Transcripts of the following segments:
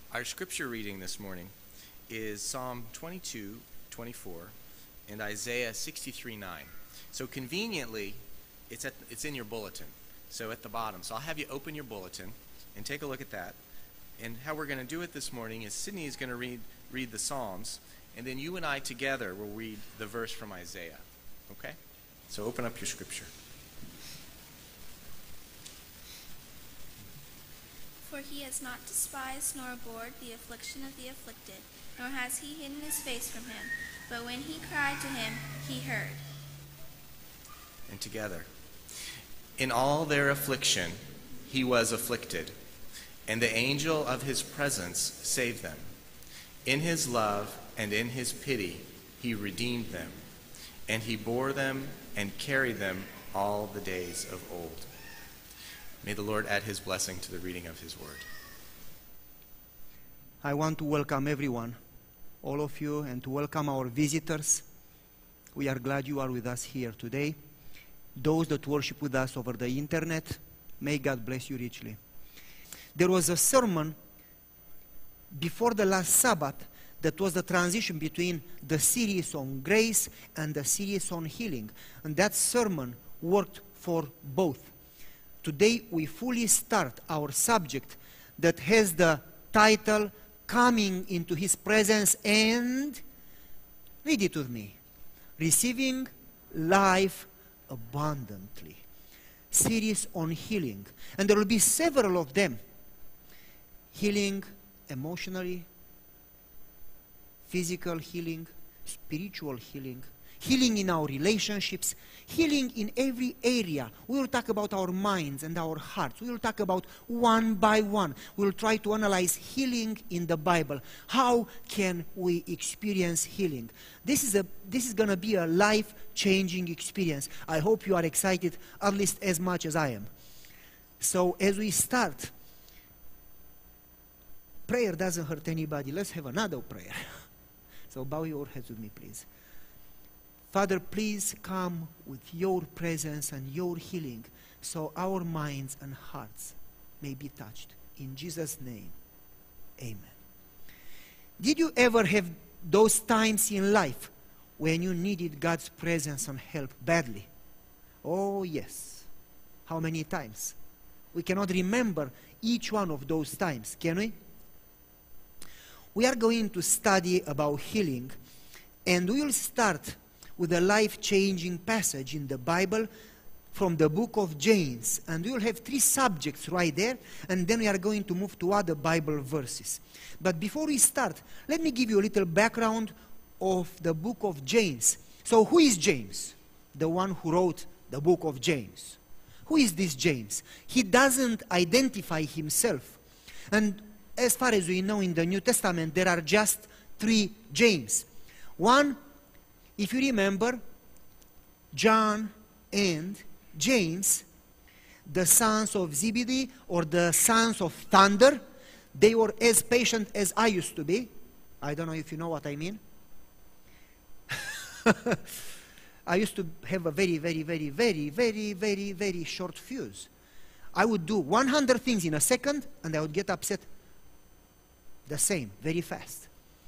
Our scripture reading this morning is Psalm 22:24 and Isaiah 63:9. So conveniently, it's in your bulletin. So at the bottom. So I'll have you open your bulletin and take a look at that. And how we're going to do it this morning is Sydney is going to read the Psalms, and then you and I together will read the verse from Isaiah. Okay? So open up your scripture. For he has not despised nor abhorred the affliction of the afflicted, nor has he hidden his face from him. But when he cried to him, he heard. And together. In all their affliction he was afflicted, and the angel of his presence saved them. In his love and in his pity he redeemed them, and he bore them and carried them all the days of old. May the Lord add his blessing to the reading of his word. I want to welcome everyone, all of you, and to welcome our visitors. We are glad you are with us here today. Those that worship with us over the internet, may God bless you richly. There was a sermon before the last Sabbath that was the transition between the series on grace and the series on healing. And that sermon worked for both. Today we fully start our subject that has the title, Coming into His Presence and, read it with me, Receiving Life Abundantly. Series on healing. And there will be several of them. Healing emotionally, physical healing, spiritual healing, healing in our relationships, healing in every area. We will talk about our minds and our hearts. We will talk about one by one. We will try to analyze healing in the Bible. How can we experience healing? This is going to be a life-changing experience. I hope you are excited at least as much as I am. So as we start, prayer doesn't hurt anybody. Let's have another prayer. So bow your heads with me, please. Father, please come with your presence and your healing so our minds and hearts may be touched. In Jesus' name, amen. Did you ever have those times in life when you needed God's presence and help badly? Oh, yes. How many times? We cannot remember each one of those times, can we? We are going to study about healing, and we will start with a life-changing passage in the Bible from the book of James. And we will have 3 subjects right there, and then we are going to move to other Bible verses. But before we start, let me give you a little background of the book of James. So who is James? The one who wrote the book of James. Who is this James? He doesn't identify himself. And as far as we know in the New Testament, there are just 3 James. One, if you remember, John and James, the sons of Zebedee, or the sons of thunder, they were as patient as I used to be. I don't know if you know what I mean. I used to have a very short fuse. I would do 100 things in a second, and I would get upset the same, very fast.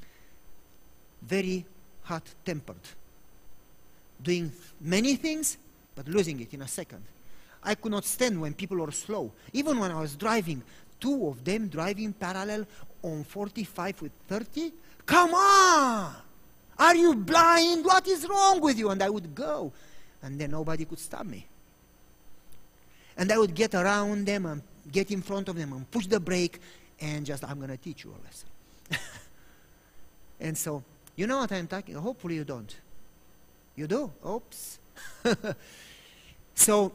Very hot-tempered. Doing many things, but losing it in a second. I could not stand when people were slow. Even when I was driving, 2 of them driving parallel on 45 with 30. Come on! Are you blind? What is wrong with you? And I would go. And then nobody could stop me. And I would get around them and get in front of them and push the brake and just, I'm going to teach you a lesson. And so, you know what I'm talking about? Hopefully you don't. You do? Oops. So,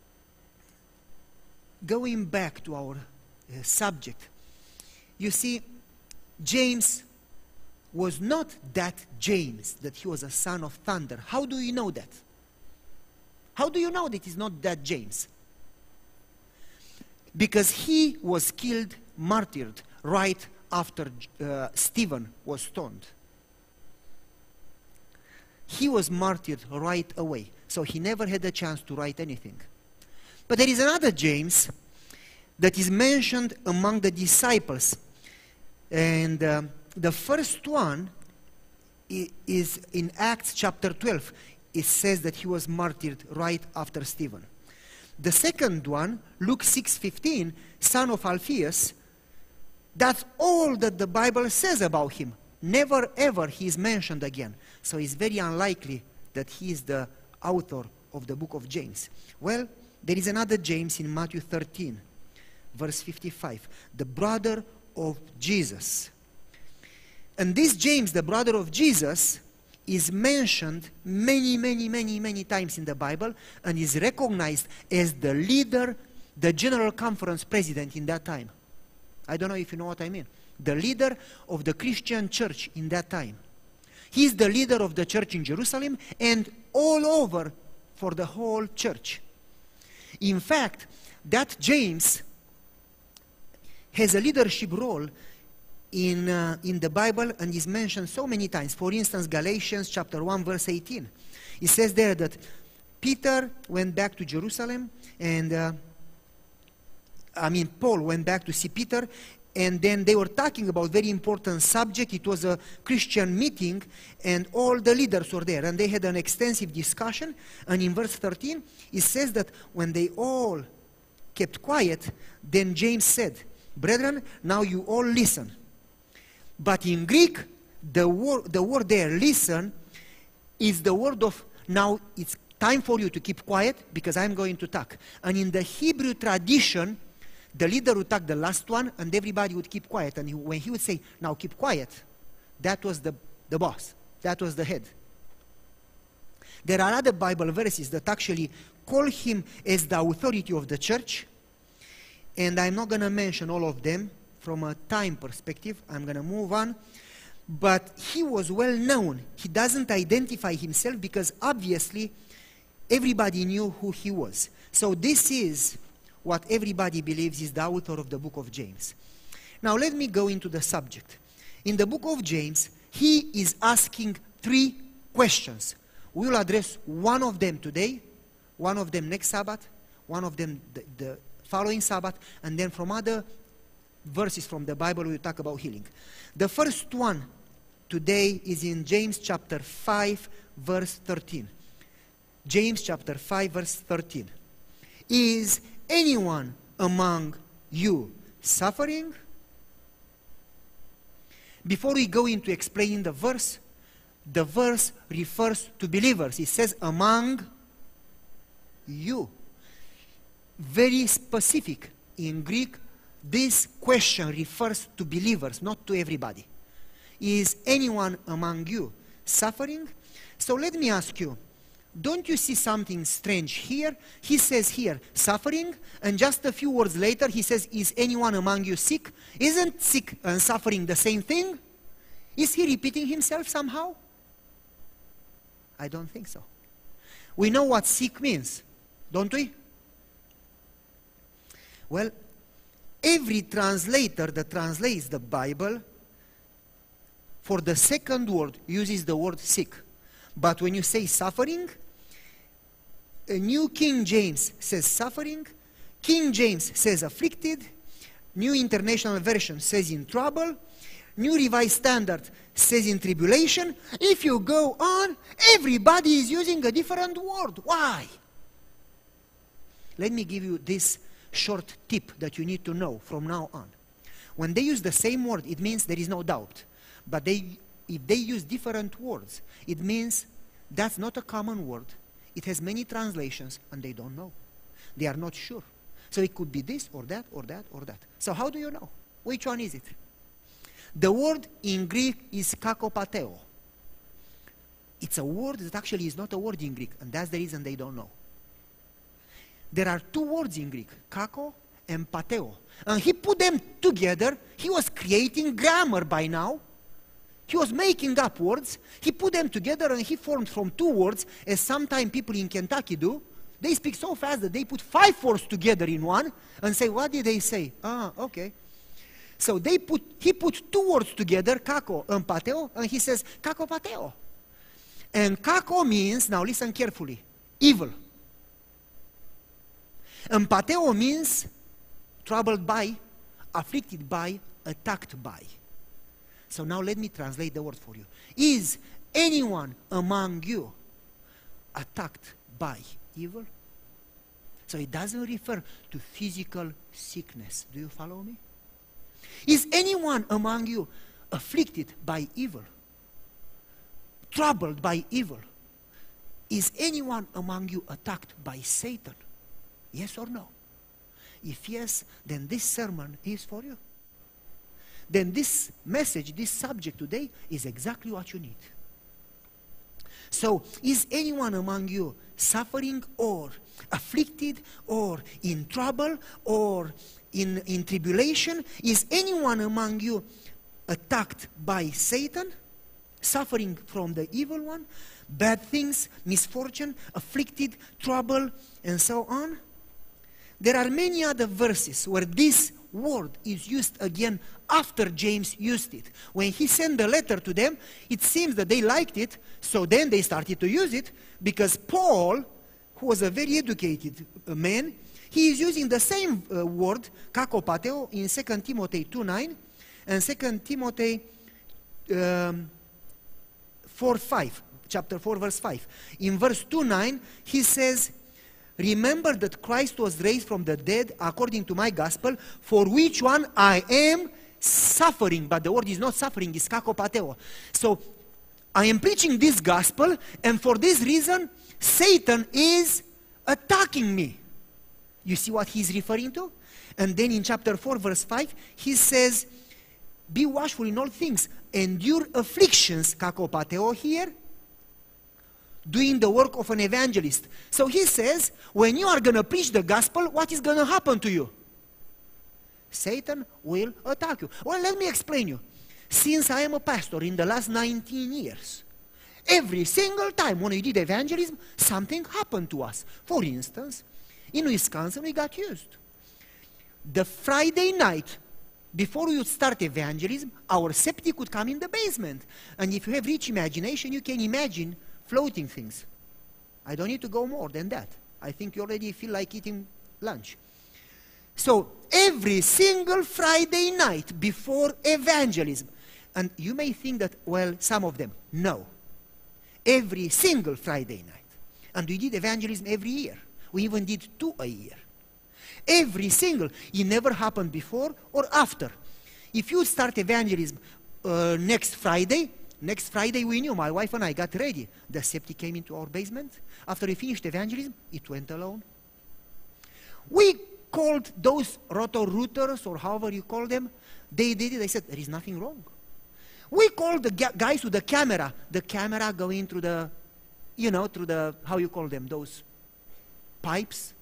going back to our subject, you see, James was not that James, that he was a son of thunder. How do you know that? How do you know that he's not that James? Because he was killed, martyred, right after Stephen was stoned. He was martyred right away, so he never had a chance to write anything. But there is another James that is mentioned among the disciples. And the first one is in Acts chapter 12. It says that he was martyred right after Stephen. The second one, Luke 6:15, son of Alphaeus, that's all that the Bible says about him. Never ever he is mentioned again. So it's very unlikely that he is the author of the book of James. Well, there is another James in Matthew 13, verse 55, the brother of Jesus. And this James, the brother of Jesus, is mentioned many times in the Bible and is recognized as the leader, the General Conference president in that time. I don't know if you know what I mean. The leader of the Christian church in that time. He is the leader of the church in Jerusalem and all over for the whole church. In fact, that James has a leadership role in the Bible and is mentioned so many times. For instance, Galatians chapter 1 verse 18. It says there that Peter went back to Jerusalem and Paul went back to see Peter, and then they were talking about very important subject. It was a Christian meeting and all the leaders were there and they had an extensive discussion, and in verse 13 it says that when they all kept quiet, then James said, "Brethren, now you all listen." But in Greek, the word there, listen, is the word of, now it's time for you to keep quiet because I'm going to talk. And in the Hebrew tradition, the leader would talk the last one and everybody would keep quiet. And when he would say, "Now keep quiet," that was the boss. That was the head. There are other Bible verses that actually call him as the authority of the church. And I'm not going to mention all of them from a time perspective. I'm going to move on. But he was well known. He doesn't identify himself because obviously everybody knew who he was. So this is what everybody believes is the author of the book of James. Now let me go into the subject. In the book of James, he is asking 3 questions. We will address one of them today, one of them next Sabbath, one of them the following Sabbath, and then from other verses from the Bible we will talk about healing. The first one today is in James chapter 5 verse 13. James chapter 5 verse 13. Is anyone among you suffering? Before we go into explaining the verse refers to believers. It says among you. Very specific. In Greek, this question refers to believers, not to everybody. Is anyone among you suffering? So let me ask you, don't you see something strange here? He says here, suffering, and just a few words later he says, is anyone among you sick? Isn't sick and suffering the same thing? Is he repeating himself somehow? I don't think so. We know what sick means, don't we? Well, every translator that translates the Bible, for the second word, uses the word sick. But when you say suffering, a New King James says suffering, King James says afflicted, New International Version says in trouble, New Revised Standard says in tribulation. If you go on, everybody is using a different word. Why? Let me give you this short tip that you need to know from now on. When they use the same word, it means there is no doubt. But if they use different words, it means that's not a common word. It has many translations and they don't know. They are not sure. So it could be this or that or that or that. So how do you know? Which one is it? The word in Greek is kakopateo. It's a word that actually is not a word in Greek, and that's the reason they don't know. There are 2 words in Greek, kako and pateo. And he put them together. He was creating grammar by now. He was making up words. He put them together and he formed from 2 words, as sometimes people in Kentucky do. They speak so fast that they put 5 words together in one and say, what did they say? Ah, okay. So he put 2 words together, kako and pateo, and he says, kako pateo. And kako means, now listen carefully, evil. And pateo means troubled by, afflicted by, attacked by. So now let me translate the word for you. Is anyone among you attacked by evil? So it doesn't refer to physical sickness. Do you follow me? Is anyone among you afflicted by evil? Troubled by evil? Is anyone among you attacked by Satan? Yes or no? If yes, then this sermon is for you. Then this message, this subject today is exactly what you need. So, is anyone among you suffering or afflicted or in trouble or in tribulation? Is anyone among you attacked by Satan? Suffering from the evil one? Bad things, misfortune, afflicted, trouble, and so on? There are many other verses where this word is used again after James used it. When he sent the letter to them, it seems that they liked it, so then they started to use it, because Paul, who was a very educated man, he is using the same word, kakopateo, in 2 Timothy 2:9 and 2 Timothy 4:5, chapter 4, verse 5. In verse 2:9, he says, remember that Christ was raised from the dead according to my gospel, for which one I am suffering. But the word is not suffering, it's kakopateo. So I am preaching this gospel, and for this reason, Satan is attacking me. You see what he's referring to? And then in chapter 4, verse 5, he says, be watchful in all things, endure afflictions, kakopateo here, doing the work of an evangelist. So he says, when you are going to preach the gospel, what is going to happen to you? Satan will attack you. Well, let me explain you. Since I am a pastor in the last 19 years, every single time when we did evangelism, something happened to us. For instance, in Wisconsin, we got used. The Friday night, before we would start evangelism, our septic would come in the basement. And if you have rich imagination, you can imagine floating things. I don't need to go more than that. I think you already feel like eating lunch. So every single Friday night before evangelism, and you may think that, well, some of them, no. Every single Friday night. And we did evangelism every year. We even did 2 a year. Every single, it never happened before or after. If you start evangelism next Friday we knew, my wife and I got ready. The septic came into our basement. After we finished evangelism, it went alone. We called those rotor-rooters, or however you call them. They did it. They said, there is nothing wrong. We called the guys with the camera. The camera going through the, through the, how you call them, those pipes.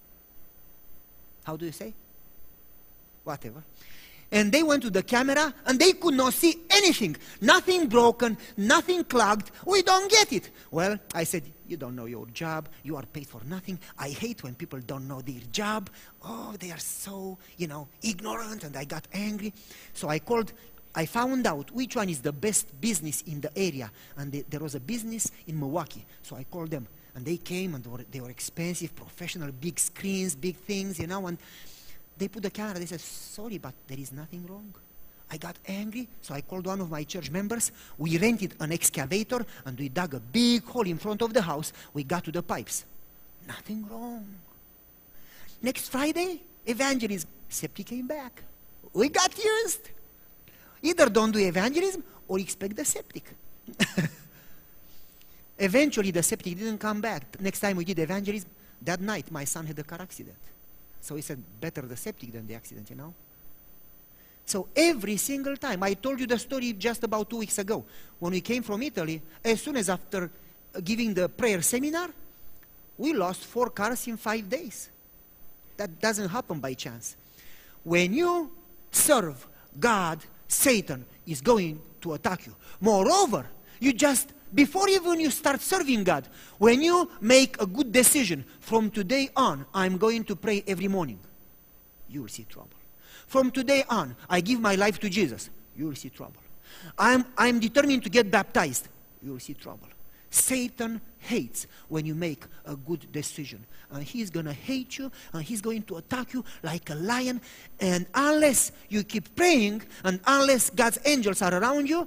How do you say? Whatever. And they went to the camera, and they could not see anything. Nothing broken, nothing clogged. We don't get it. Well, I said, you don't know your job. You are paid for nothing. I hate when people don't know their job. Oh, they are so, ignorant, and I got angry. So I found out which one is the best business in the area. And there was a business in Milwaukee. So I called them, and they came, and they were expensive, professional, big screens, big things, and they put the camera. They said, sorry, but there is nothing wrong. I got angry, so I called one of my church members. We rented an excavator, and we dug a big hole in front of the house. We got to the pipes. Nothing wrong. Next Friday, evangelism. Septic came back. We got used. Either don't do evangelism or expect the septic. Eventually, the septic didn't come back. Next time we did evangelism, that night my son had a car accident. So he said, better the septic than the accident, So every single time, I told you the story just about 2 weeks ago. When we came from Italy, as soon as after giving the prayer seminar, we lost 4 cars in 5 days. That doesn't happen by chance. When you serve God, Satan is going to attack you. Moreover, before even you start serving God, when you make a good decision, from today on, I'm going to pray every morning, you will see trouble. From today on, I give my life to Jesus, you will see trouble. I'm determined to get baptized, you will see trouble. Satan hates when you make a good decision. And he's going to hate you, and he's going to attack you like a lion. And unless you keep praying, and unless God's angels are around you,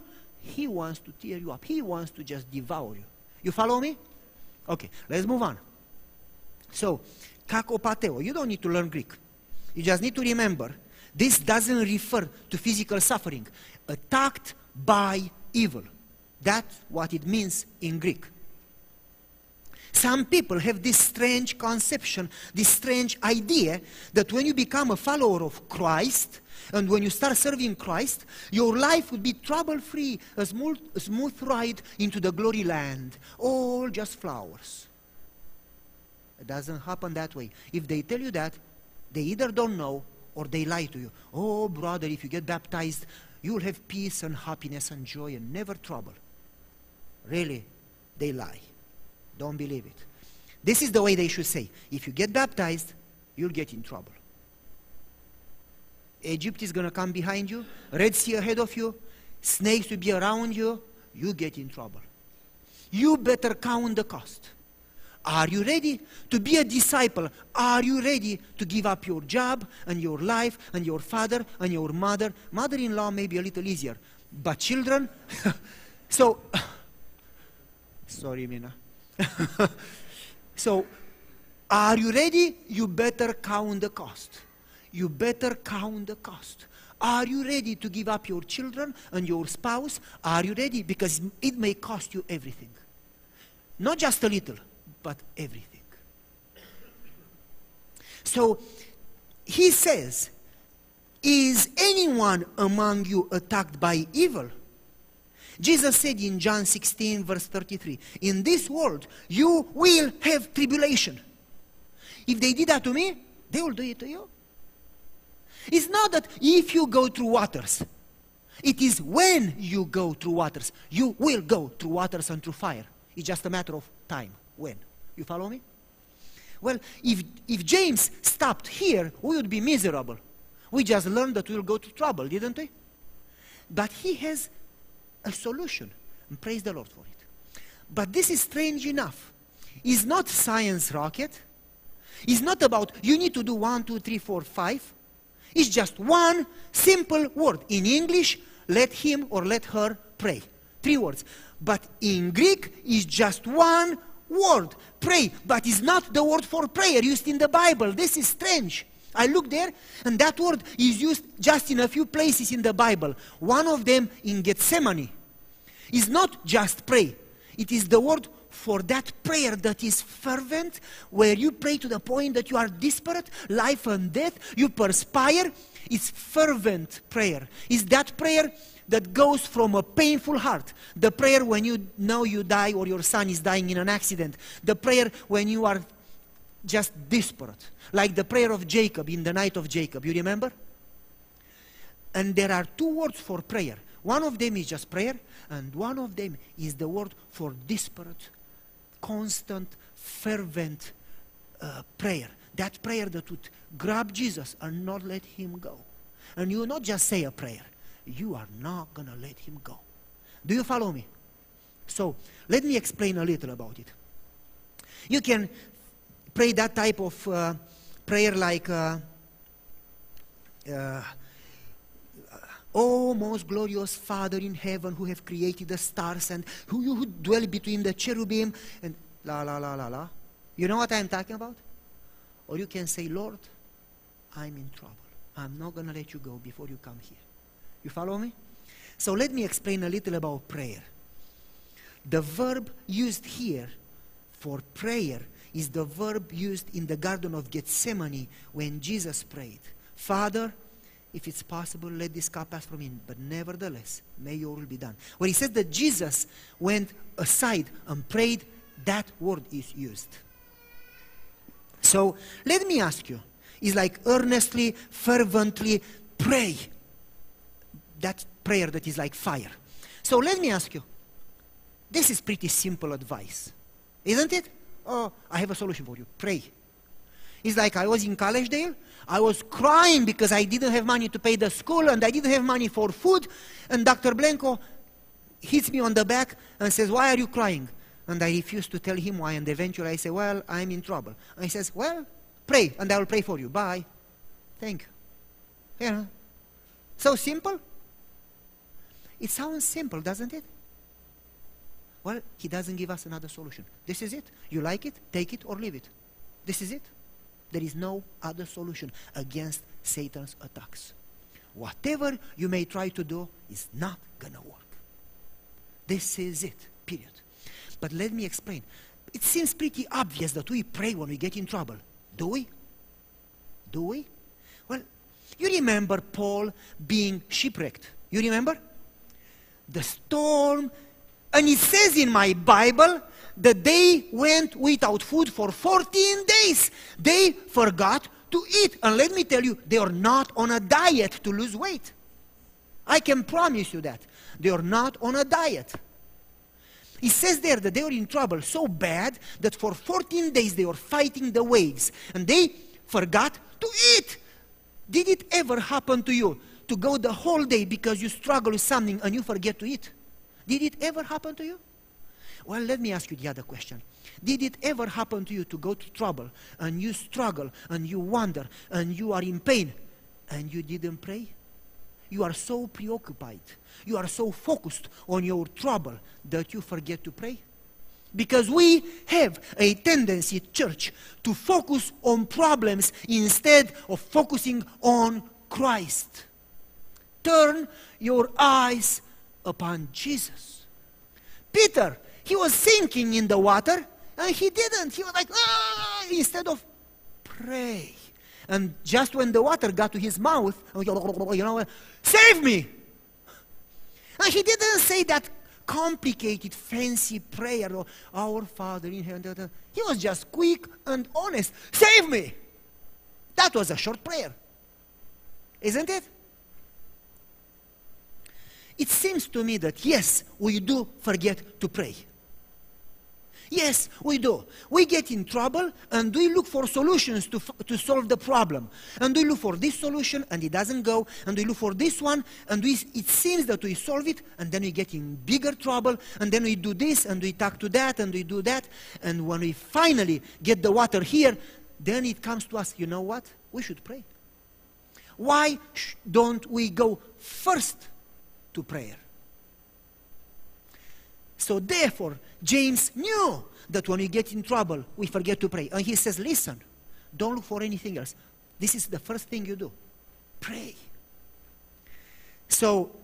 he wants to tear you up. He wants to just devour you. You follow me? Okay, let's move on. So, kakopateo, you don't need to learn Greek. You just need to remember, this doesn't refer to physical suffering. Attacked by evil. That's what it means in Greek. Some people have this strange conception, this strange idea that when you become a follower of Christ, and when you start serving Christ, your life will be trouble-free, a smooth ride into the glory land, all just flowers. It doesn't happen that way. If they tell you that, they either don't know or they lie to you. Oh, brother, if you get baptized, you will have peace and happiness and joy and never trouble. Really, they lie. Don't believe it. This is the way they should say. If you get baptized, you'll get in trouble. Egypt is going to come behind you, Red Sea ahead of you, snakes will be around you, you get in trouble. You better count the cost. Are you ready to be a disciple? Are you ready to give up your job and your life and your father and your mother? Mother-in-law may be a little easier, but children? So, sorry, Mina. So, are you ready? You better count the cost. You better count the cost. Are you ready to give up your children and your spouse? Are you ready? Because it may cost you everything. Not just a little, but everything. So, he says, is anyone among you attacked by evil? Jesus said in John 16, verse 33, in this world you will have tribulation. If they did that to me, they will do it to you. It's not that if you go through waters. It is when you go through waters. You will go through waters and through fire. It's just a matter of time. When? You follow me? Well, if James stopped here, we would be miserable. We just learned that we will go to trouble, didn't we? But he has a solution. And praise the Lord for it. But this is strange enough. It's not science rocket. It's not about you need to do 1, 2, 3, 4, 5. It's just one simple word. In English, let him or let her pray. 3 words. But in Greek, it's just one word. Pray. But it's not the word for prayer used in the Bible. This is strange. I looked there, and that word is used just in a few places in the Bible. One of them in Gethsemane. It's not just pray. It is the word for that prayer that is fervent, where you pray to the point that you are desperate, life and death, you perspire. It's fervent prayer. It's that prayer that goes from a painful heart. The prayer when you know you die or your son is dying in an accident. The prayer when you are just desperate. Like the prayer of Jacob in the night of Jacob. You remember? And there are 2 words for prayer. One of them is just prayer, and one of them is the word for desperate, constant, fervent prayer. That prayer that would grab Jesus and not let him go. And you will not just say a prayer. You are not going to let him go. Do you follow me? So, let me explain a little about it. You can pray that type of prayer like, O most glorious Father in heaven, who have created the stars and who dwell between the cherubim and la la la la la. You know what I'm talking about? Or you can say, Lord, I'm in trouble. I'm not going to let you go before you come here. You follow me? So let me explain a little about prayer. The verb used here for prayer is the verb used in the Garden of Gethsemane when Jesus prayed. Father, if it's possible, let this cup pass from me, but nevertheless, may your will be done. When he says that Jesus went aside and prayed, that word is used. So, let me ask you, is like earnestly, fervently pray. That prayer that is like fire. So let me ask you, this is pretty simple advice, isn't it? Oh, I have a solution for you. Pray. It's like I was in Collegedale. I was crying because I didn't have money to pay the school and I didn't have money for food. And Dr. Blanco hits me on the back and says, why are you crying? And I refuse to tell him why. And eventually I say, well, I'm in trouble. And he says, well, pray and I will pray for you. Bye. Thank you. Yeah. So simple. It sounds simple, doesn't it? Well, he doesn't give us another solution. This is it. You like it, take it or leave it. This is it. There is no other solution against Satan's attacks. Whatever you may try to do is not gonna work. This is it, period. But let me explain. It seems pretty obvious that we pray when we get in trouble. Do we? Do we? Well, you remember Paul being shipwrecked. You remember? The storm, and it says in my Bible that they went without food for 14 days. They forgot to eat. And let me tell you, they are not on a diet to lose weight. I can promise you that. They are not on a diet. It says there that they were in trouble so bad that for 14 days they were fighting the waves. And they forgot to eat. Did it ever happen to you to go the whole day because you struggle with something and you forget to eat? Did it ever happen to you? Well, let me ask you the other question. Did it ever happen to you to go to trouble and you struggle and you wonder and you are in pain and you didn't pray? You are so preoccupied, you are so focused on your trouble that you forget to pray? Because we have a tendency, church, to focus on problems instead of focusing on Christ. Turn your eyes upon Jesus. Peter, he was sinking in the water and he didn't. He was like, instead of pray. And just when the water got to his mouth, save me. And he didn't say that complicated, fancy prayer, or our Father in heaven. He was just quick and honest. Save me. That was a short prayer. Isn't it? It seems to me that yes, we do forget to pray. Yes, we do. We get in trouble and we look for solutions to solve the problem. And we look for this solution and it doesn't go. And we look for this one and it seems that we solve it and then we get in bigger trouble. And then we do this and we talk to that and we do that. And when we finally get the water here, then it comes to us, you know what? We should pray. Why don't we go first to prayer? So therefore, James knew that when we get in trouble, we forget to pray. And he says, listen, don't look for anything else. This is the first thing you do. Pray. So,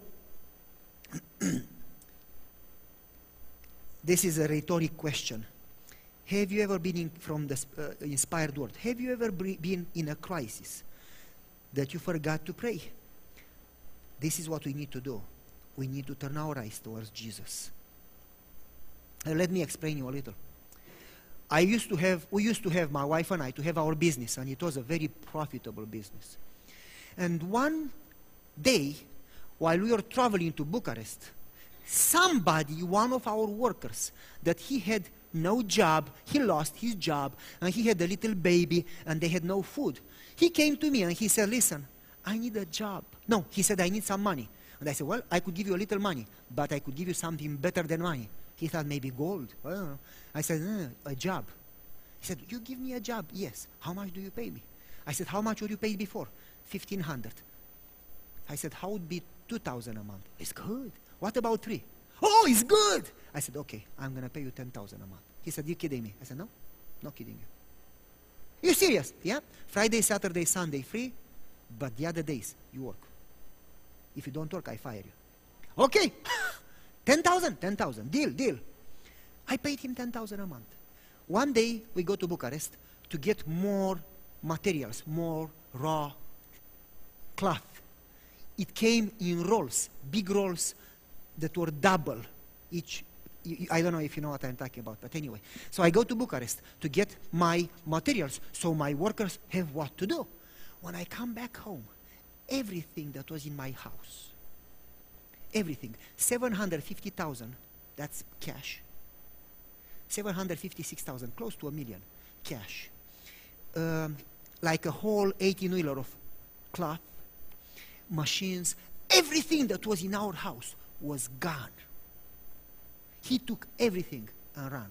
this is a rhetoric question. Have you ever been from the inspired word? Have you ever been in a crisis that you forgot to pray? This is what we need to do. We need to turn our eyes towards Jesus. Let me explain you a little. We used to have, my wife and I, to have our business, and it was a very profitable business. And one day, while we were traveling to Bucharest, somebody, one of our workers, that he had no job, he lost his job, and he had a little baby, and they had no food. He came to me and he said, listen, I need a job. No, he said, I need some money. And I said, well, I could give you a little money, but I could give you something better than money. He thought maybe gold. I don't know. I said, no, a job. He said, you give me a job? Yes. How much do you pay me? I said, how much were you paid before? 1,500. I said, how would be 2,000 a month? It's good. What about 3? Oh, it's good. I said, okay, I'm going to pay you 10,000 a month. He said, you kidding me? I said, no, not kidding you. You serious? Yeah. Friday, Saturday, Sunday free, but the other days you work. If you don't work, I fire you. Okay. 10,000, deal. I paid him 10,000 a month. One day we go to Bucharest to get more materials, more raw cloth. It came in rolls, big rolls that were double each. I don't know if you know what I'm talking about, but anyway. So I go to Bucharest to get my materials so my workers have what to do. When I come back home, everything that was in my house, everything, 750,000, that's cash. 756,000, close to $1 million, cash. Like a whole 18-wheeler of cloth, machines, everything that was in our house was gone. He took everything and ran.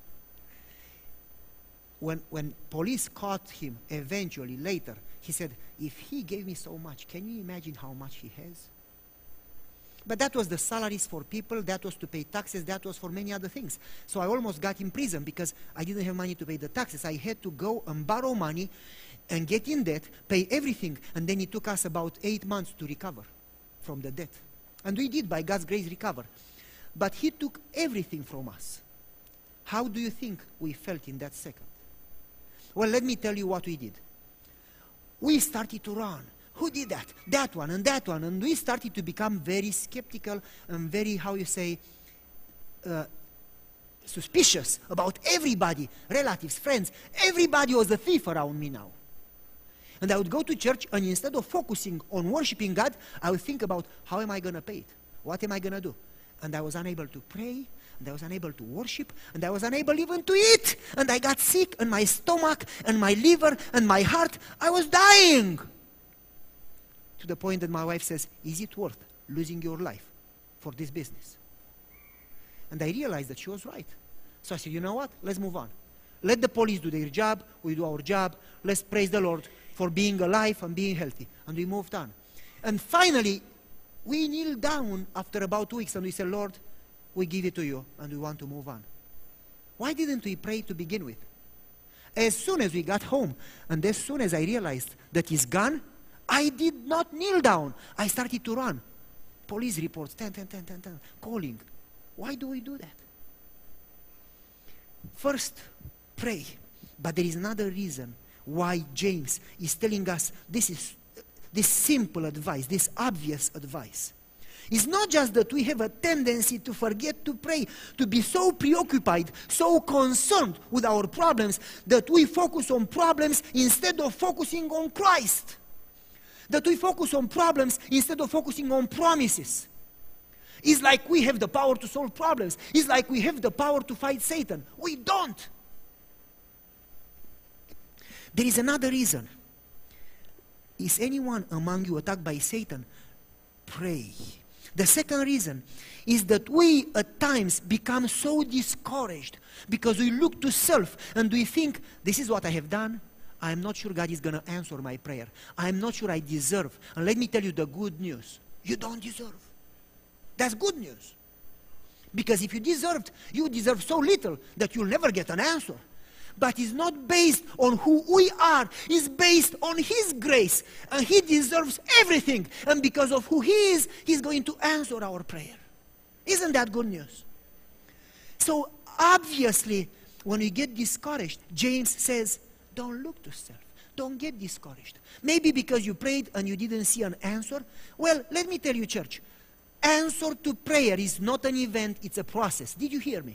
When police caught him eventually later, he said, if he gave me so much, can you imagine how much he has? But that was the salaries for people, that was to pay taxes, that was for many other things. So I almost got in prison because I didn't have money to pay the taxes. I had to go and borrow money and get in debt, pay everything, and then it took us about 8 months to recover from the debt. And we did, by God's grace, recover. But he took everything from us. How do you think we felt in that second? Well, let me tell you what we did. We started to run. Who did that? That one and that one. And we started to become very skeptical and very, how you say, suspicious about everybody, relatives, friends. Everybody was a thief around me now. And I would go to church, and instead of focusing on worshiping God, I would think about, how am I going to pay it? What am I going to do? And I was unable to pray, and I was unable to worship, and I was unable even to eat. And I got sick, and my stomach, and my liver, and my heart, I was dying. To the point that my wife says, is it worth losing your life for this business? And I realized that she was right. So I said, you know what? Let's move on. Let the police do their job, we do our job. Let's praise the Lord for being alive and being healthy. And we moved on. And finally, we kneeled down after about 2 weeks and we said, Lord, we give it to you and we want to move on. Why didn't we pray to begin with? As soon as we got home and as soon as I realized that he's gone, I did not kneel down. I started to run. Police reports, 10, calling. Why do we do that? First, pray. But there is another reason why James is telling us this simple advice, this obvious advice. It's not just that we have a tendency to forget to pray, to be so preoccupied, so concerned with our problems that we focus on problems instead of focusing on Christ. That we focus on problems instead of focusing on promises. It's like we have the power to solve problems. It's like we have the power to fight Satan. We don't. There is another reason. Is anyone among you attacked by Satan? Pray. The second reason is that we at times become so discouraged because we look to self and we think, this is what I have done. I'm not sure God is going to answer my prayer. I'm not sure I deserve. And let me tell you the good news. You don't deserve. That's good news. Because if you deserved, you deserve so little that you'll never get an answer. But it's not based on who we are. It's based on His grace. And He deserves everything. And because of who He is, He's going to answer our prayer. Isn't that good news? So obviously, when we get discouraged, James says, don't look to self. Don't get discouraged. Maybe because you prayed and you didn't see an answer. Well, let me tell you, church, answer to prayer is not an event, it's a process. Did you hear me?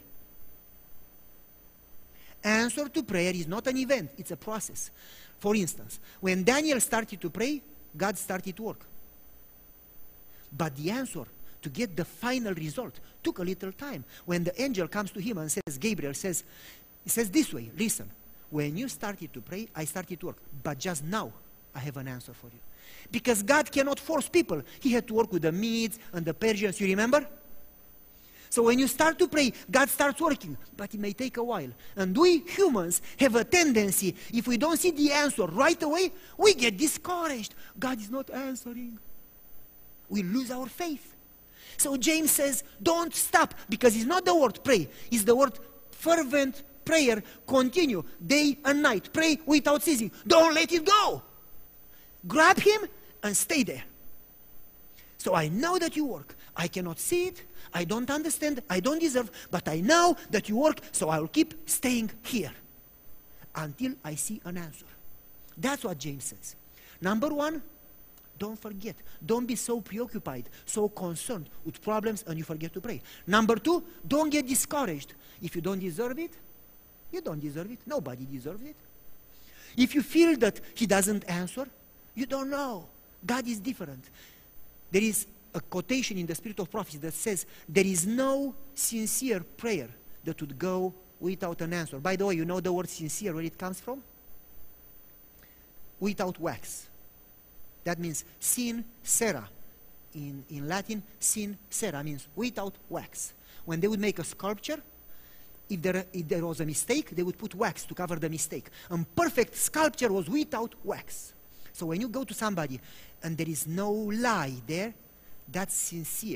Answer to prayer is not an event, it's a process. For instance, when Daniel started to pray, God started to work. But the answer to get the final result took a little time. When the angel comes to him and says, Gabriel says, he says this way, listen, when you started to pray, I started to work. But just now, I have an answer for you. Because God cannot force people. He had to work with the Medes and the Persians, you remember? So when you start to pray, God starts working, but it may take a while. And we humans have a tendency, if we don't see the answer right away, we get discouraged. God is not answering. We lose our faith. So James says, don't stop, because it's not the word pray, it's the word fervent prayer. Continue day and night. Pray without ceasing. Don't let it go. Grab Him and stay there. So I know that you work. I cannot see it. I don't understand. I don't deserve. But I know that you work, so I will keep staying here until I see an answer. That's what James says. Number one, don't forget. Don't be so preoccupied, so concerned with problems and you forget to pray. Number two, don't get discouraged. If you don't deserve it, you don't deserve it. Nobody deserves it. If you feel that He doesn't answer, you don't know. God is different. There is a quotation in the Spirit of Prophecy that says, there is no sincere prayer that would go without an answer. By the way, you know the word sincere, where it comes from? Without wax. That means sincera. In Latin, sincera means without wax. When they would make a sculpture, if there was a mistake, they would put wax to cover the mistake. And perfect sculpture was without wax. So when you go to somebody and there is no lie there, that's sincere.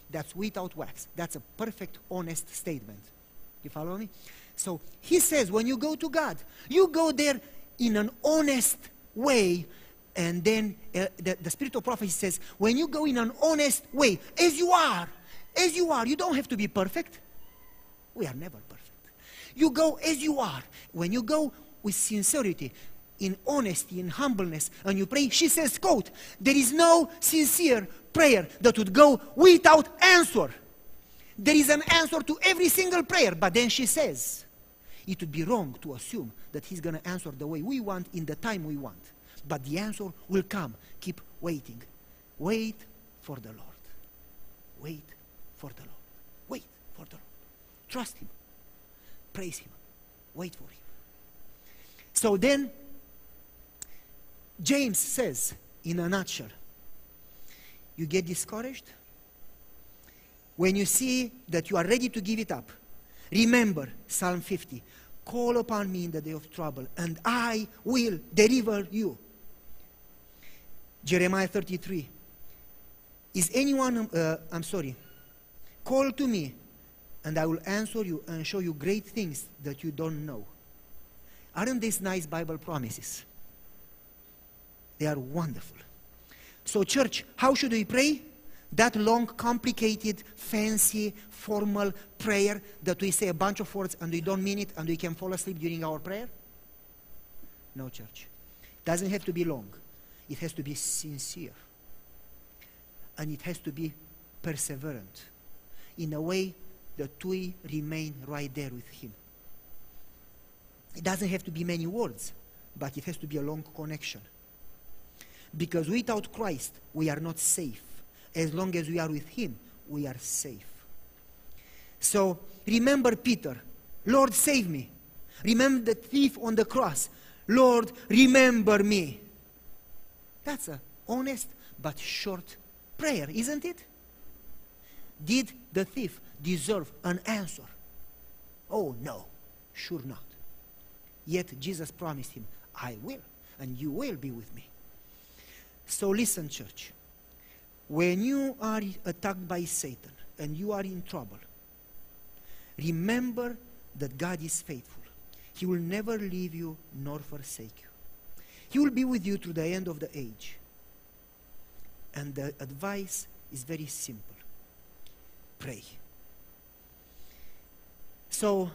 That's without wax. That's a perfect, honest statement. You follow me? So he says, when you go to God, you go there in an honest way. And then the spirit of prophecy says, when you go in an honest way, as you are, you don't have to be perfect. We are never perfect. You go as you are. When you go with sincerity, in honesty, in humbleness, and you pray, she says, quote, there is no sincere prayer that would go without answer. There is an answer to every single prayer. But then she says, it would be wrong to assume that he's going to answer the way we want in the time we want. But the answer will come. Keep waiting. Wait for the Lord. Wait for the Lord. Wait for the Lord. Trust him. Praise him. Wait for him. So then, James says, in a nutshell, you get discouraged? When you see that you are ready to give it up, remember Psalm 50. Call upon me in the day of trouble, and I will deliver you. Jeremiah 33. Is anyone, call to me, and I will answer you and show you great things that you don't know. Aren't these nice Bible promises? They are wonderful. So church, how should we pray? That long, complicated, fancy, formal prayer that we say a bunch of words and we don't mean it and we can fall asleep during our prayer? No, church. It doesn't have to be long. It has to be sincere. And it has to be perseverant in a way that we remain right there with him. It doesn't have to be many words, but it has to be a long connection. Because without Christ, we are not safe. As long as we are with him, we are safe. So, remember Peter. Lord, save me. Remember the thief on the cross. Lord, remember me. That's an honest but short prayer, isn't it? Did the thief deserve an answer? Oh, no. Sure not. Yet Jesus promised him, I will, and you will be with me. So listen, church. When you are attacked by Satan and you are in trouble, remember that God is faithful. He will never leave you nor forsake you. He will be with you to the end of the age. And the advice is very simple. Pray. So,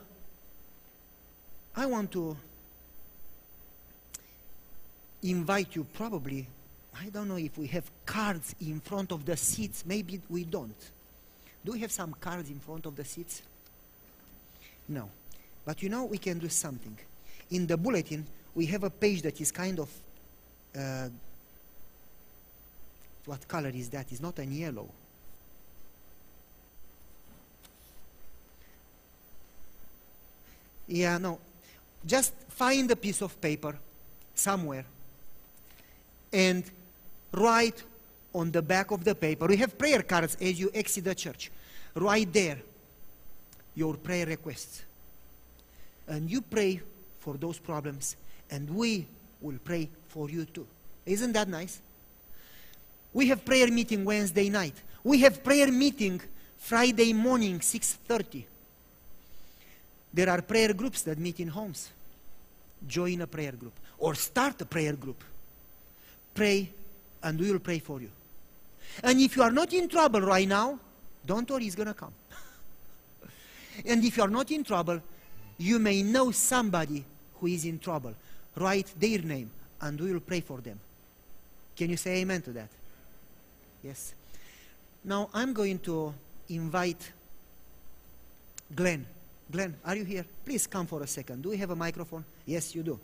I want to invite you, probably, I don't know if we have cards in front of the seats. Maybe we don't. Do we have some cards in front of the seats? No. But you know, we can do something. In the bulletin, we have a page that is kind of, what color is that? It's not an yellow. Yeah, no. Just find a piece of paper somewhere and write on the back of the paper. We have prayer cards as you exit the church. Write there your prayer requests. And you pray for those problems, and we will pray for you too. Isn't that nice? We have prayer meeting Wednesday night. We have prayer meeting Friday morning, 6:30. There are prayer groups that meet in homes. Join a prayer group or start a prayer group. Pray, and we will pray for you. And if you are not in trouble right now, don't worry, it's going to come. And if you are not in trouble, you may know somebody who is in trouble. Write their name, and we will pray for them. Can you say amen to that? Yes. Now, I'm going to invite Glenn. Glenn, are you here? Please come for a second. Do we have a microphone? Yes, you do.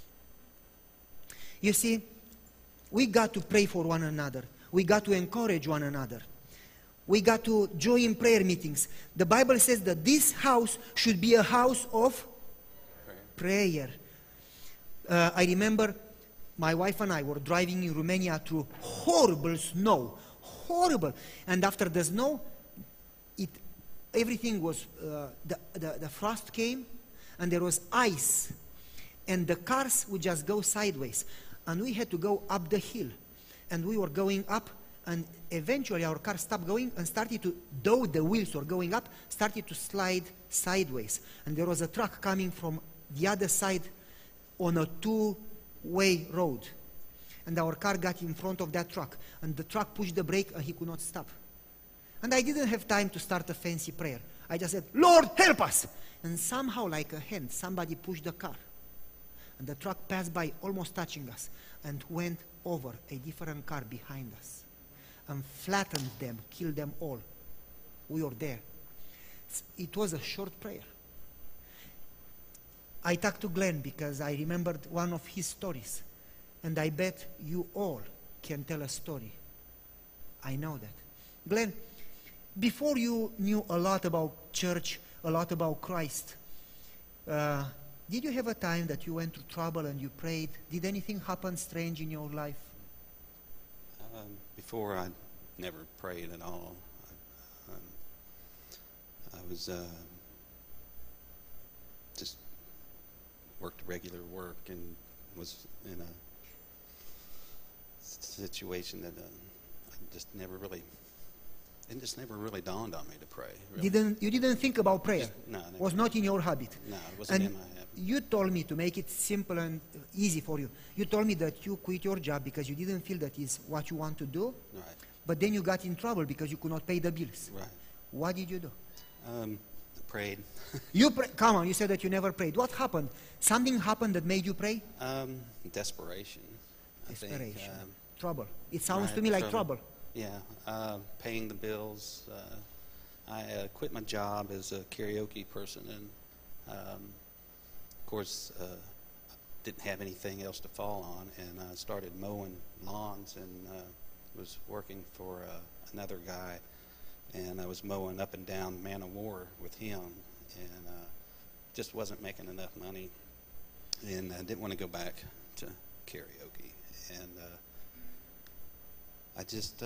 You see, we got to pray for one another. We got to encourage one another. We got to join prayer meetings. The Bible says that this house should be a house of prayer. I remember my wife and I were driving in Romania through horrible snow. Horrible. And after the snow, everything was, the frost came and there was ice. And the cars would just go sideways. And we had to go up the hill. And we were going up And eventually our car stopped going and started to, though the wheels were going up, started to slide sideways. And there was a truck coming from the other side on a two-way road. And our car got in front of that truck. And the truck pushed the brake and he could not stop. And I didn't have time to start a fancy prayer. I just said, Lord, help us! And somehow, like a hand, somebody pushed the car. And the truck passed by, almost touching us, and went over a different car behind us and flattened them, killed them all. We were there. It was a short prayer. I talked to Glenn because I remembered one of his stories. And I bet you all can tell a story. I know that. Glenn, before you knew a lot about church, a lot about Christ, did you have a time that you went through trouble and you prayed? Did anything happen strange in your life? Before, I never prayed at all. I was just worked regular work and was in a situation that I just never really, it just never really dawned on me to pray. Really. You didn't think about prayer? No, never. Was not in your habit? No, it wasn't And in my habit. you told me, to make it simple and easy for you, you told me that you quit your job because you didn't feel that is what you want to do, Right, but then you got in trouble because you could not pay the bills. right. What did you do? I prayed. Come on, you said that you never prayed. What happened? Something happened that made you pray? Desperation. I think. Desperation. Trouble. It sounds Right, to me like trouble. Yeah, paying the bills. I quit my job as a karaoke person, and of course didn't have anything else to fall on, and I started mowing lawns and was working for another guy, and I was mowing up and down Man of War with him, and just wasn't making enough money, and I didn't want to go back to karaoke, and I just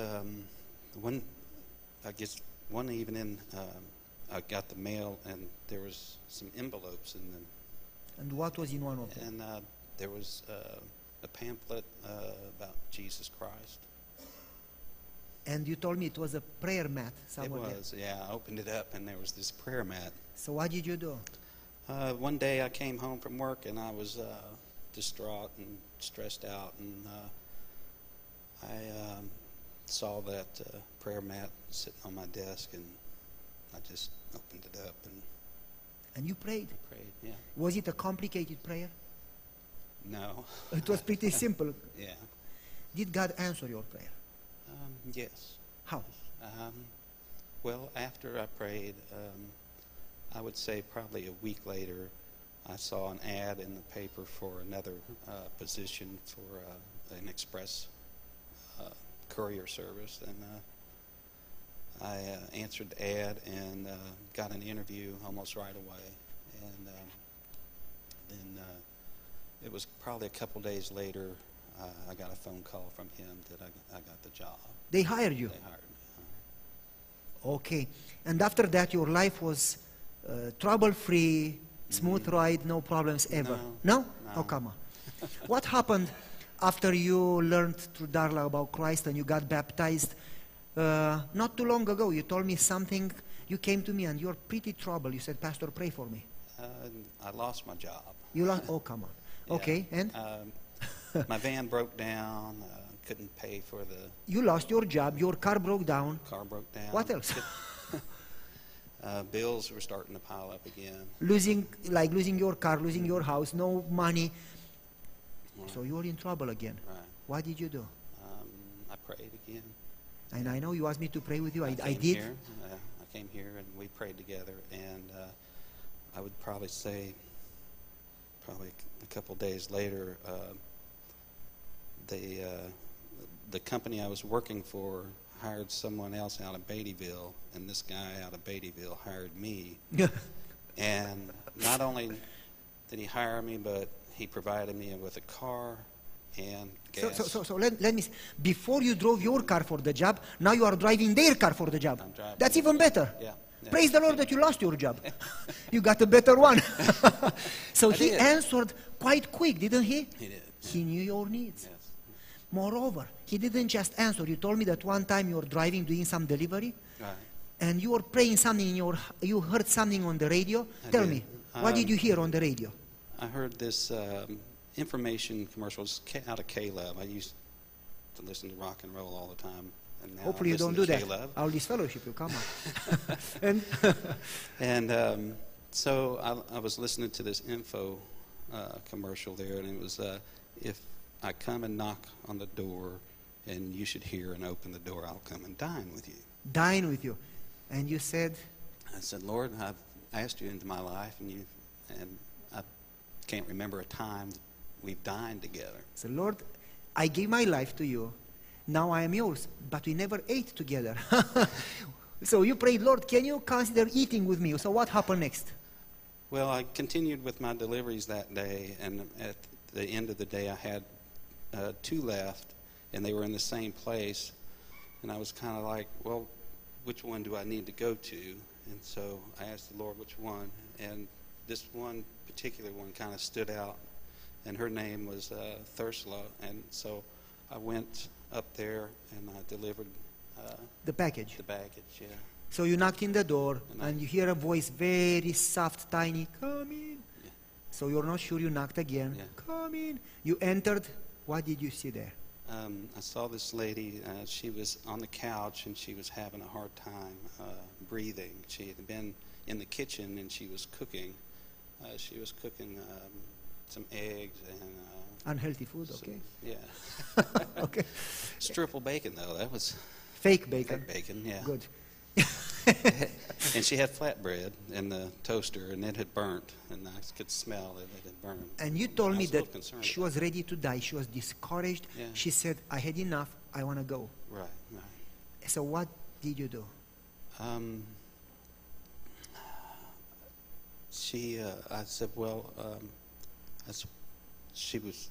one evening I got the mail, and there was some envelopes in them, And what was in one of them? and there was a pamphlet about Jesus Christ. And you told me it was a prayer mat It somewhere there. was, yeah. I opened it up, and there was this prayer mat. So what did you do? One day I came home from work, and I was distraught and stressed out, and I saw that prayer mat sitting on my desk, and I just opened it up And you prayed. and prayed. Yeah. Was it a complicated prayer? No. It was pretty simple. Yeah. Did God answer your prayer? Yes. How? Well, after I prayed, I would say probably a week later, I saw an ad in the paper for another position for an express courier service, and I answered the ad and got an interview almost right away, and then it was probably a couple days later I got a phone call from him that I got the job. They hired you. They hired me. Okay. And after that, your life was trouble-free, smooth ride, no problems ever. No. No? No. Oh, come on. What happened after you learned through Darla about Christ and you got baptized? Not too long ago, you told me something. You came to me and you're pretty troubled. You said, Pastor, pray for me. I lost my job. You lost? Oh, come on. Yeah. Okay, and? My van broke down. Couldn't pay for the You lost your job, your car broke down. car. Broke down. What else? Bills were starting to pile up again. losing your car, losing your house, no money. Right. So you're in trouble again. Right. What did you do? I prayed again. And I know you asked me to pray with you. I came did. Here, I came here and we prayed together. And I would probably say, probably a couple days later, the company I was working for hired someone else out of Beattyville, and this guy out of Beattyville hired me. And not only did he hire me, but he provided me with a car and gas. So let me, before you drove your car for the job, now you are driving their car for the job. I'm driving That's their even car. better. Yeah. Praise the Lord that you lost your job. You got a better one. So I he did. answered quite quick, didn't he? He did. He knew your needs. Yes. Moreover, he didn't just answer. You told me that one time you were driving, doing some delivery, Right. and you were praying something in you heard something on the radio. I Tell did. me, what did you hear on the radio? I heard this information commercials out of K-Love. I used to listen to rock and roll all the time. And now Hopefully you I listen don't do to that. K-Love. I'll disfellowship you, come on. And And so I was listening to this info commercial there, and it was, if I come and knock on the door and you should hear and open the door, I'll come and dine with you. dine with you. And you said, I said, Lord, I've asked you into my life, and I can't remember a time we've dined together. so Lord, I gave my life to you. Now I am yours, but we never ate together. So you prayed, Lord, can you consider eating with me? So what happened next? Well, I continued with my deliveries that day, and at the end of the day, I had 2 left, and they were in the same place. And I was kind of like, well, which one do I need to go to? And so I asked the Lord which one, and this one particular one kind of stood out, and her name was Thursla. And so I went up there and I delivered The package. the baggage. Yeah. So you knocked in the door, And and I- you hear a voice, very soft, tiny, come in. Yeah. So you're not sure, you knocked again, Yeah. come in. You entered, what did you see there? I saw this lady. She was on the couch, and she was having a hard time breathing. She had been in the kitchen, and she was cooking. She was cooking some eggs and Unhealthy food, some- okay. yeah. Okay. It's triple bacon, though. That was Fake bacon. fake bacon, yeah. Good. And she had flatbread in the toaster, and it had burnt, and I could smell that it had burned. And you told I me was a little that concerned she about was ready to die. She was discouraged. Yeah. She said, I had enough. I want to go. it. Right. So what did you do? I said, well, she was,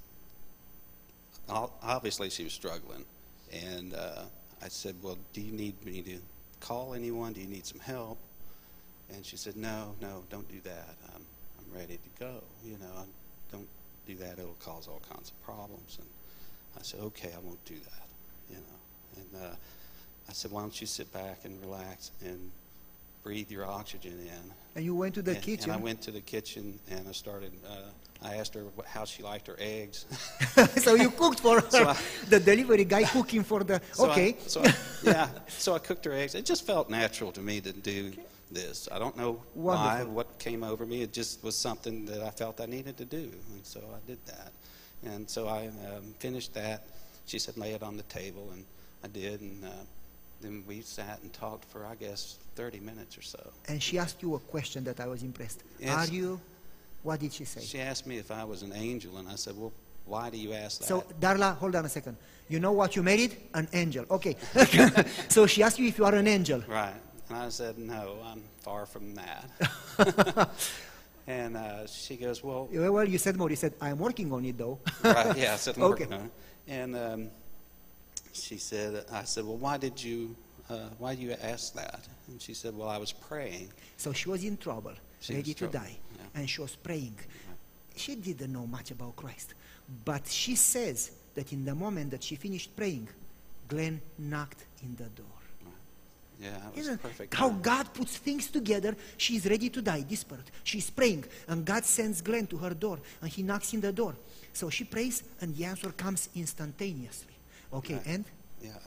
obviously she was struggling. And I said, well, do you need me to call anyone? Do you need some help? And she said, no, don't do that. I'm ready to go. Don't do that. It'll cause all kinds of problems. And I said, okay, I won't do that. And I said, why don't you sit back and relax and breathe your oxygen in. And you went to the And kitchen. I went to the kitchen and I started, I asked her how she liked her eggs. So you cooked for her. So I- The delivery guy cooking for the. So Okay. So I cooked her eggs. It just felt natural to me to do this. I don't know why, Wonderful. what came over me. It just was something that I felt I needed to do. And so I did that. And so I finished that. She said, lay it on the table. And I did. And then we sat and talked for, I guess, 30 minutes or so. And she asked you a question that I was impressed. Yes. Are you? What did she say? She asked me if I was an angel. And I said, well, why do you ask that? So, Darla, hold on a second. You know what you married? An angel. Okay. So she asked you if you are an angel. Right. And I said, no, I'm far from that. And she goes, well, Well, you said more. You said, I'm working on it, though. right, yeah, I said, I'm Okay. working on it. And she said, I said, well, why did you ask that? And she said, well, I was praying. So she was in trouble, She ready was to trouble, die. yeah. And she was praying. She didn't know much about Christ. But she says that in the moment that she finished praying, Glenn knocked in the door. Yeah, it was Isn't perfect. how timing. God puts things together? She's ready to die, desperate. She's praying, and God sends Glenn to her door, and he knocks in the door. So she prays, and the answer comes instantaneously. Okay, Right. and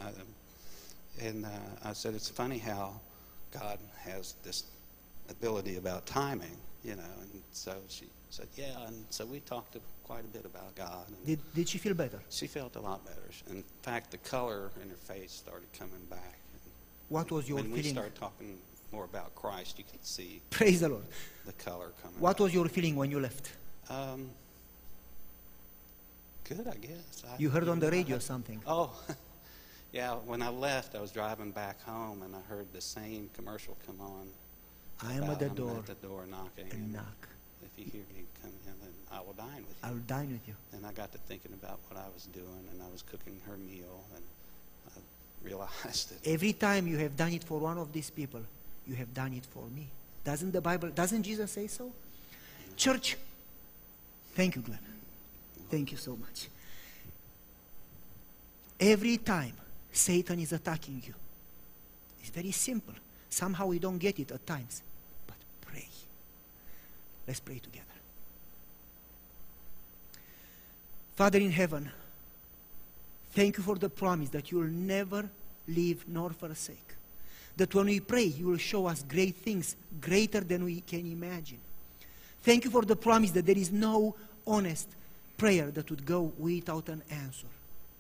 Yeah, I said, it's funny how God has this ability about timing, And so she said, yeah, and so we talked quite a bit about God. And did she feel better? she felt a lot better. In fact, the color in her face started coming back. And What was your when we feeling? started talking more about Christ, you could see Praise the Lord. the color coming What back. was your feeling when you left? Good, I guess. You heard on the know, radio something. Oh, yeah. When I left, I was driving back home, and I heard the same commercial come on. I am at about, the I'm door at the door knocking. and knock. If you hear me come in, then I will dine with you. I will dine with you. And I got to thinking about what I was doing, and I was cooking her meal, and I realized that. Every time you have done it for one of these people, you have done it for me. Doesn't the Bible, doesn't Jesus say so? Church, thank you, Glenn. Thank you so much. Every time Satan is attacking you, it's very simple. Somehow we don't get it at times. But pray. Let's pray together. Father in heaven, thank you for the promise that you will never leave nor forsake. That when we pray, you will show us great things, greater than we can imagine. Thank you for the promise that there is no honest prayer that would go without an answer.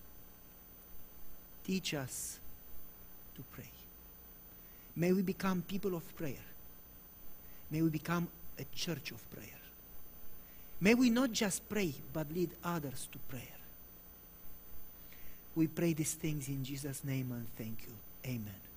Teach us to pray. May we become people of prayer. May we become a church of prayer. May we not just pray, but lead others to prayer. We pray these things in Jesus' name and thank you. Amen.